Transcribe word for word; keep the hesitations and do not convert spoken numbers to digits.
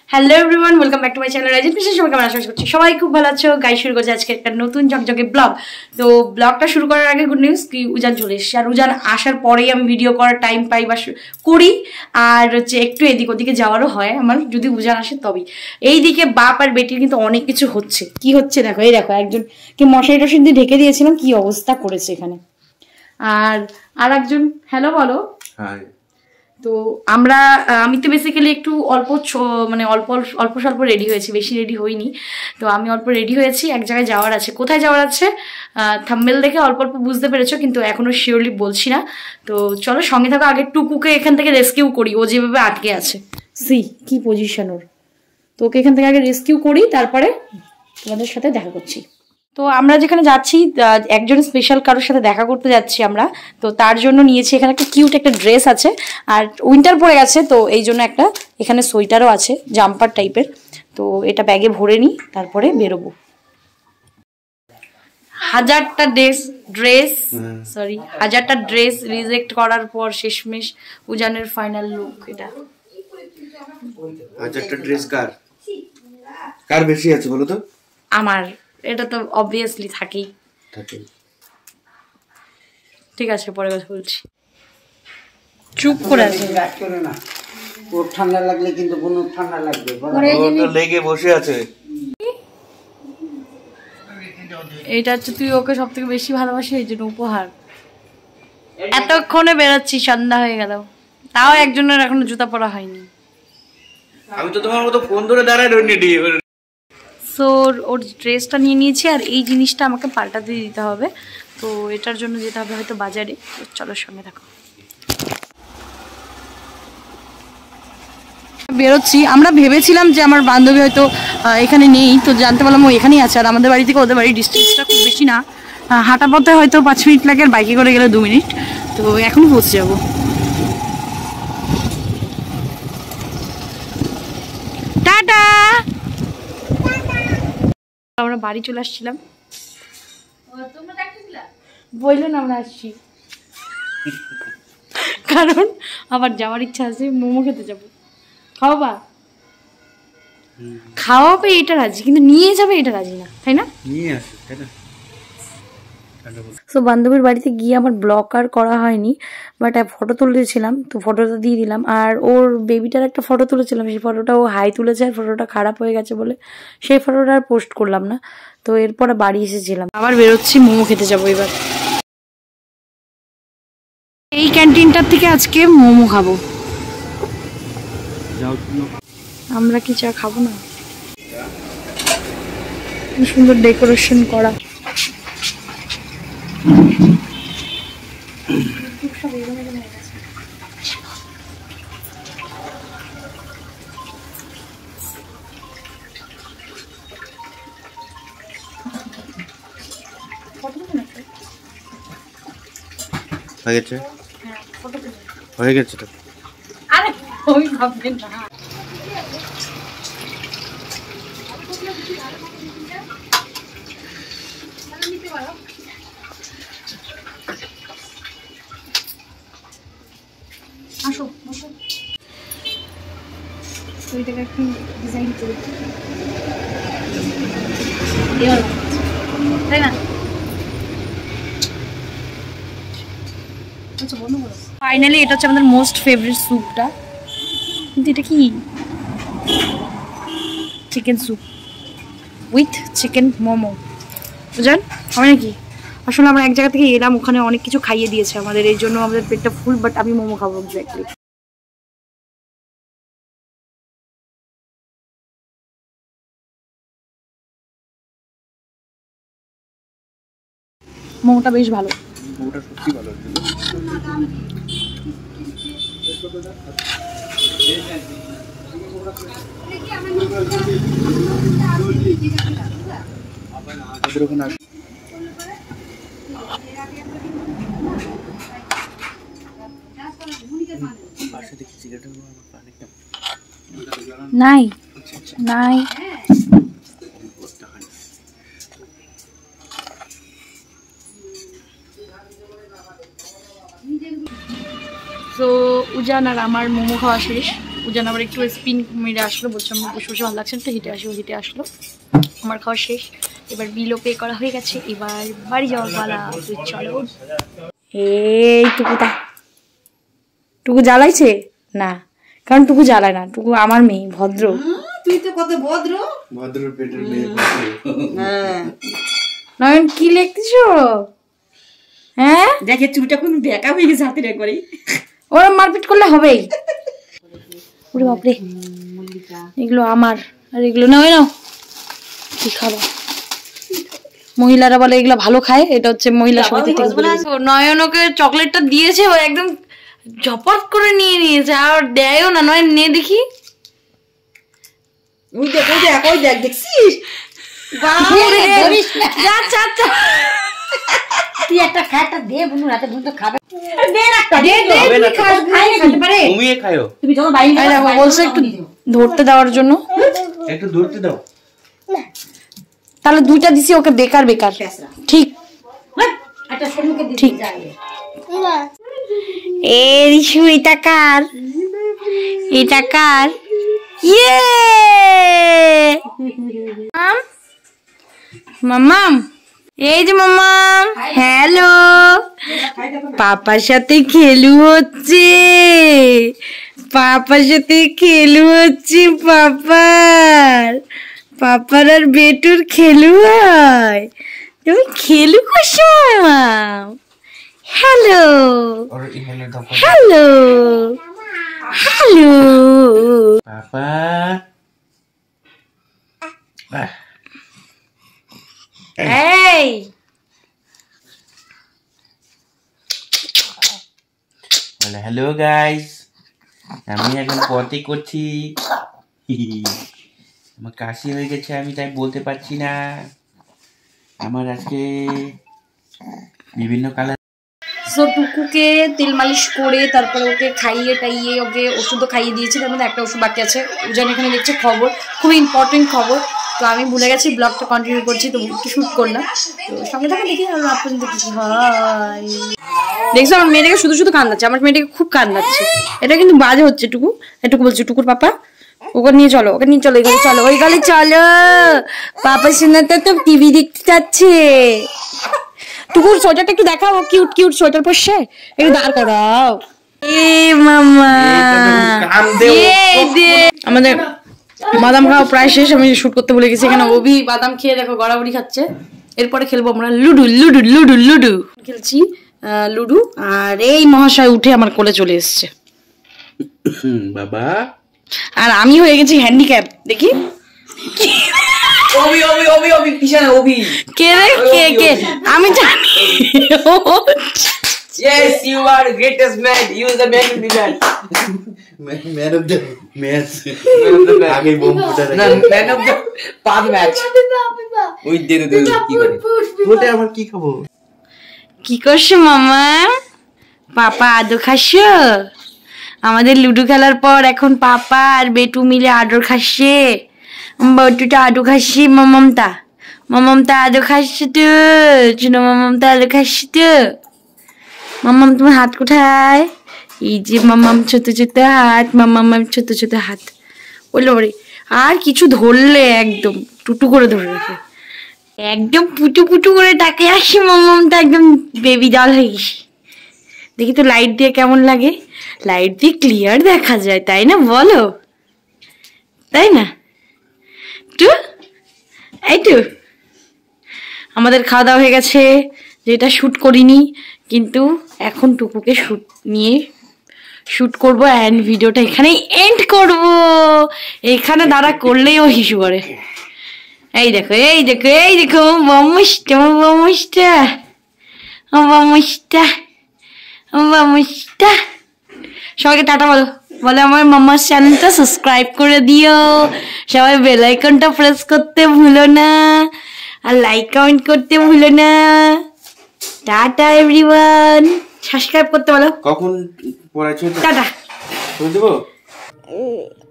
Hello everyone, welcome back to my channel Raijit Bishesh. সবাই কেমন আশা করছি সবাই খুব ভালো আছো। গাই শুরু করছে আজকে একটা নতুন ঝকঝকে ব্লগ। তো ব্লগটা শুরু করার আগে গুড নিউজ কি উজান চলে এসেছে, আর উজান আসার পরেই আমি ভিডিও করার টাইম পাই বা করি। আর হচ্ছে একটু এদিক ওদিকে যাওয়ারও হয় আমার, যদি উজান আসে তবেই। এইদিকে বাপ আর বেটির কিন্তু অনেক কিছু হচ্ছে। কি হচ্ছে দেখো, এই দেখো একজনকে মশারি টশারি দিয়ে ঢেকে দিয়েছিলাম, কি অবস্থা করেছে এখানে। আর আর একজন হ্যালো বলো। হাই। তো আমরা আমি তো বেসিক্যালি একটু অল্প মানে অল্প অল্প স্বল্প রেডি হয়েছি, বেশি রেডি হইনি। তো আমি অল্প রেডি হয়েছি, এক জায়গায় যাওয়ার আছে। কোথায় যাওয়ার আছে থাম্বনেল দেখে অল্প অল্প বুঝতে পেরেছো, কিন্তু এখনো শিওরলি বলছি না। তো চলো সঙ্গে থাকো, আগে টুকুকে এখান থেকে রেস্কিউ করি, ও যেভাবে আটকে আছে। সি কি পজিশন ওর, তো ওকে এখান থেকে আগে রেস্কিউ করি, তারপরে তোমাদের সাথে দেখা করছি। তো আমরা যেখানে যাচ্ছি একজন স্পেশাল কারোর সাথে দেখা করতে যাচ্ছি আমরা। তো তার জন্য নিয়েছি এখানে একটা কিউট একটা ড্রেস আছে, আর উইন্টার পড়ে গেছে তো এই জন্য একটা এখানে সোয়েটারও আছে জাম্পার টাইপের। তো এটা ব্যাগে ভরে নিই, তারপরে বেরোবো। হাজারটা ড্রেস ড্রেস সরি হাজারটা ড্রেস রিজেক্ট করার পর শেষমেশ উজানের ফাইনাল লুক এটা। হাজারটা ড্রেস কার কার বেশি আছে বলো তো? আমার। এটা তো অবভিয়াসলি থাকেই থাকেই ঠিক আছে, পরে কথা বলছি। চুপ করে আছে, রাগ করে না। ওর ঠান্ডা লাগলে কিন্তু কোনো ঠান্ডা লাগবে, ও তো লেগে বসে আছে। এটা হচ্ছে তুই ওকে সব থেকে বেশি ভালোবাসি, এই জন্য উপহার। এতক্ষণে বেরোচ্ছি, সন্ধ্যা হয়ে গেল, তাও একজনের এখনো জুতা পরা হয়নি। আমি তো তোমার মতো ফোন ধরে দাঁড়ায় রইনি। সো ওর ড্রেসটা নিয়ে নিয়েছি, আর এই জিনিসটা আমাকে পাল্টাতে দিতে হবে। তো এটার জন্য যেতে হবে হয়তো বাজারে। চলো সঙ্গে থাকো। বেরোচ্ছি, আমরা ভেবেছিলাম যে আমার বান্ধবী হয়তো এখানে নেই, তো জানতে পারলাম ও এখানেই আছে। আর আমাদের বাড়ি থেকে ওদের বাড়ির ডিস্টেন্সটা খুব বেশি না, হাঁটা পথে হয়তো পাঁচ মিনিট লাগে, আর বাইকে করে গেলে দু মিনিট। তো এখন পৌঁছে যাবো। টাটা। আমরা বাড়ি চলে আসছিলাম, বললেন আমরা আসছি, কারণ আবার যাওয়ার ইচ্ছা আছে, মোমো খেতে যাবো। খাওয়াবা খাওয়াবে এটা রাজি, কিন্তু নিয়ে যাবে এটা রাজি না, তাই না? নিয়ে আসে তাই না। তো বান্ধবীর বাড়িতে গিয়ে আমার ব্লগ আর করা হয়নি, বাট ফটো তুলেছিলাম, তো ফটোটা দিয়ে দিলাম। আর ওর বেবিটার একটা ফটো তুলেছিলাম, সেই ফটোটা ও হাই তুলেছে, আর ফটোটা খারাপ হয়ে গেছে বলে সেই ফটোটা আর পোস্ট করলাম না। তো এরপরে বাড়ি এসেছিলাম, আবার বেরোচ্ছি, মোমো খেতে যাবো এবার। এই ক্যান্টিনটার থেকে আজকে মোমো খাবো। আমরা কি চা খাবো না? সুন্দর ডেকোরেশন করা। হয়ে গেছে হয়ে গেছে তো। আরে ওই ভাববেন না। আসো বসো, ওইটাকে একটু ডিজাইন করে তাই না। ফাইনালি এটা হচ্ছে আমাদের মোস্ট ফেভারিট স্যুপটা, কিন্তু এটা কি chicken soup with chicken momo. বুঝলেন হবে নাকি? আসলে আমরা এক জায়গা থেকে এলাম, ওখানে অনেক কিছু খাইয়ে দিয়েছে আমাদের, এই জন্য আমাদের পেটটা ফুল, বাট আমি মোমো খাবো এক্স্যাক্টলি। মোমোটা বেশ ভালো, মোমোটা সত্যি ভালো। নাই নাই তো উজান আর আমার মোমো খাওয়া শেষ। উজান আবার একটু স্পিন মেরে আসলো, বলছে আমার বসে বসে ভালো লাগছে না, তো হেঁটে আসলো হেঁটে আসলো। আমার খাওয়া শেষ, এবার বিলও পে করা হয়ে গেছে, এবার বাড়ি যাওয়ার পালা। তুই চলো। এই টুকুটা টুকু জ্বালাইছে না, কারণ টুকু জ্বালায় না, টুকু আমার মেয়ে, ভদ্র। তুই তো কত ভদ্র, ভদ্র পেটের মেয়ে। হ্যাঁ নয়ন কি লিখতেছো? হ্যাঁ দেখে চুলটা কোন বেঁকা হয়ে গেছে হাতের একবারে, ওরা মারপিট করলে হবেই। ওরে বাপরে, এগুলো আমার, আর এগুলো নাও নাও। কি খাবো? মহিলারা বলে এগুলো ভালো খায়, এটা হচ্ছে মহিলা সমিতি থেকে। নয়ন ওকে চকলেটটা দিয়েছে, ও একদম ঝপট করে নিয়ে নিয়েছে, আর দেয়ও না। নয়ন নে দেখি। ওই দেখ ওই দেখ ওই দেখ দেখছিস, তুই একটা খাটা দে বন্ধু, রাতে বন্ধু খাবে, দে না একটা দে দে, তুই খাস খাই খেতে পারে, ঘুমিয়ে খায়ো তুমি যখন বাইরে আরে ও বলছে একটু ধরতে দেওয়ার জন্য, একটু ধরতে দাও। তাহলে দুইটা দিছি ওকে, বেকার বেকার। ঠিক একটা সম্মুখে দিতে ঠিক। যাই এ রিশু, এটা কার? এটা কার? ইয়ে মামাম, এই যে মামাম, হ্যালো। পাপার সাথে খেলু হচ্ছে, পাপার সাথে খেলু হচ্ছে, পাপার পাপার আর বেটুর খেলু হয়। তুমি খেলু করছো মামাম? হ্যালো হ্যালো হ্যালো পাপা। এই বলে হ্যালো গাইস, আমি এখন পটি করছি। আমার কাশি হয়ে গেছে, আমি তাই বলতে পারছি না। আমার আজকে বিভিন্ন কালার। সো টুকুকে তেল মালিশ করে তারপরে ওকে খাইয়ে টাইয়ে ওকে ওষুধও খাইয়ে দিয়েছি, তার মধ্যে একটা ওষুধ বাকি আছে। উজান এখানে দেখছে খবর, খুবই ইম্পর্টেন্ট খবর, তো আমি ভুলে গেছি, ব্লগটা কন্টিনিউ করছি, তো একটু শ্যুট করলাম। তো সঙ্গে থাকা দেখি আর রাত পর্যন্ত কী হয়। দেখছো আমার মেয়েটাকে শুধু শুধু কান্দাচ্ছে, আমার মেয়েটাকে খুব কান্দাচ্ছে। এটা কিন্তু বাজে হচ্ছে। টুকু এটুকু বলছে, টুকুর পাপা ওকে নিয়ে চলো, ওকে নিয়ে চলো, ওই গলে চলো, ওই গলে চলো। পাপা শোনাতে তো টিভি দেখতে যাচ্ছে। টুকুর সোয়েটারটা একটু দেখাও, কিউট কিউট সোয়েটার পরছে, একটু দাঁড় করাও। এ মামা, আমাদের বাদাম খাওয়া প্রায় শেষ, আমি শুট করতে বলে গেছি। এখানে অভি বাদাম খেয়ে দেখো গড়াগড়ি খাচ্ছে। এরপরে খেলবো আমরা লুডু লুডু লুডু লুডু খেলছি লুডু। আর এই মহাশয় উঠে আমার কোলে চলে এসছে বাবা, আর আমি হয়ে গেছি হ্যান্ডিক্যাপ। দেখি ওবি ওবি ওবি ওবি পিছনে ওবি কে রে, কে কে আমি জানি। Yes, you are the greatest man. You are the man of the match. man of the match. আগে বোম ফুটা না, man of the path match. ওই দে দে কি করে? ওটা আমার কি খাবো? কি করছো মামা? পাপা আদর খাচ্ছো? আমাদের লুডো খেলার পর এখন পাপা আর বেটু মিলে আদর খাচ্ছে। বেটুটা আদর খাচ্ছে, মামামটা মামামটা আদর খাচ্ছে তো, চুনো মামামটা আদর খাচ্ছে তো। মামাম তোমার হাত কোথায়? এই যে মামাম ছোট ছোট হাত, মামাম ছোট ছোট হাত। বললো রে, আর কিছু ধরলে একদম টুটু করে ধরে রাখে, একদম পুটু পুটু করে ডাকে আসি। মামামটা একদম বেবি ডল হয়ে গেছে। দেখি তো লাইট দিয়ে কেমন লাগে, লাইট দিয়ে ক্লিয়ার দেখা যায়, তাই না বলো? তাই না টু? এই টু, আমাদের খাওয়া দাওয়া হয়ে গেছে, যেটা শ্যুট করিনি, কিন্তু এখন টুকুকে শ্যুট নিয়ে শ্যুট করবো অ্যান্ড ভিডিওটা এখানেই এন্ড করবো। এখানে দাঁড়া করলেই ও হিসু করে। এই দেখো এই দেখো এই দেখো বামুসটা বামুসটা বামুসটা বামুসটা। সবাইকে টাটা বলো, বলে আমার মামার চ্যানেলটা সাবস্ক্রাইব করে দিও, সবাই বেল আইকনটা প্রেস করতে ভুলো না, আর লাইক কমেন্ট করতে ভুলো না। টাটা এভরিওয়ান, সাবস্ক্রাইব করতে বলো। কখন পড়াচ্ছো? টাটা। করে দেবো।